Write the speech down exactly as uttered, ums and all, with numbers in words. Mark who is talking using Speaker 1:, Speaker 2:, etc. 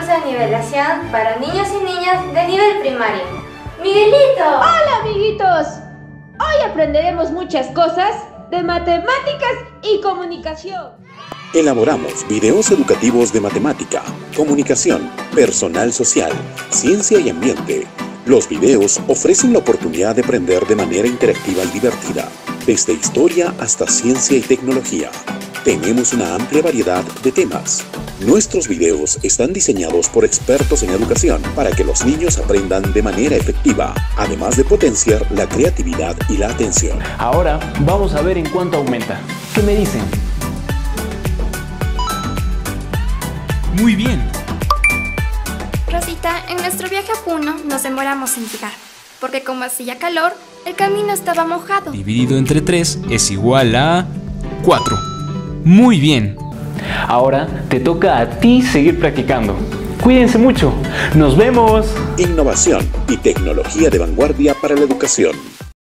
Speaker 1: curso de nivelación para niños y niñas de nivel primario. ¡Miguelito!
Speaker 2: ¡Hola, amiguitos! Hoy aprenderemos muchas cosas de matemáticas y comunicación.
Speaker 3: Elaboramos videos educativos de matemática, comunicación, personal social, ciencia y ambiente. Los videos ofrecen la oportunidad de aprender de manera interactiva y divertida, desde historia hasta ciencia y tecnología. Tenemos una amplia variedad de temas. Nuestros videos están diseñados por expertos en educación para que los niños aprendan de manera efectiva, además de potenciar la creatividad y la atención.
Speaker 4: Ahora vamos a ver en cuánto aumenta. ¿Qué me dicen?
Speaker 5: Muy bien.
Speaker 6: Rosita, en nuestro viaje a Puno nos demoramos en llegar, porque como hacía calor, el camino estaba mojado.
Speaker 5: Dividido entre tres es igual a cuatro. Muy bien.
Speaker 4: Ahora te toca a ti seguir practicando. Cuídense mucho. ¡Nos vemos!
Speaker 3: Innovación y tecnología de vanguardia para la educación.